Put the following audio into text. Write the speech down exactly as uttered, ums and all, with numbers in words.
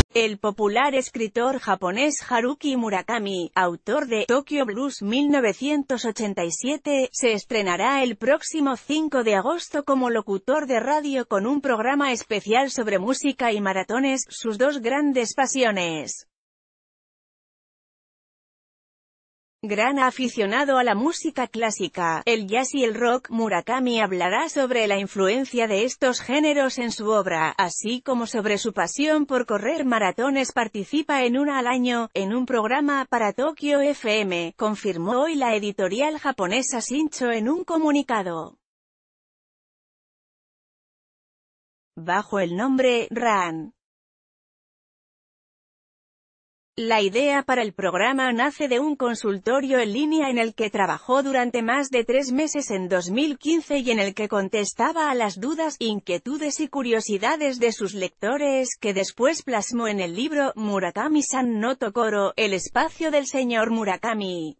El popular escritor japonés Haruki Murakami, autor de Tokyo Blues mil novecientos ochenta y siete, se estrenará el próximo cinco de agosto como locutor de radio con un programa especial sobre música y maratones, sus dos grandes pasiones. Gran aficionado a la música clásica, el jazz y el rock, Murakami hablará sobre la influencia de estos géneros en su obra, así como sobre su pasión por correr maratones. Participa en una al año, en un programa para Tokyo F M, confirmó hoy la editorial japonesa Shincho en un comunicado. Bajo el nombre Ran. La idea para el programa nace de un consultorio en línea en el que trabajó durante más de tres meses en dos mil quince y en el que contestaba a las dudas, inquietudes y curiosidades de sus lectores, que después plasmó en el libro Murakami-san no Tokoro, El espacio del señor Murakami.